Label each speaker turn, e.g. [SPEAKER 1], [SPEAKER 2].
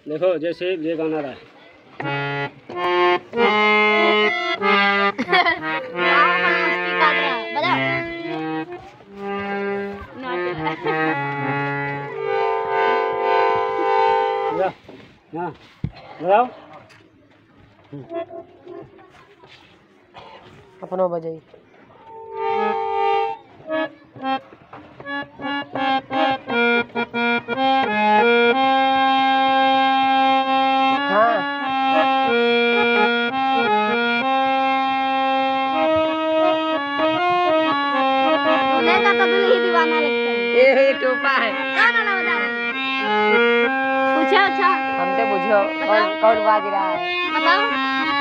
[SPEAKER 1] देखो जैसे ये गाना रहा है। हाँ बताओ
[SPEAKER 2] अपनो बजाई।
[SPEAKER 3] दीवाना लगता है।
[SPEAKER 2] ये टोपा है।
[SPEAKER 3] गाना ना बजा रही। पूछो अच्छा।
[SPEAKER 2] हम तो बुझो कौन बाज रहा है।
[SPEAKER 3] बताओ।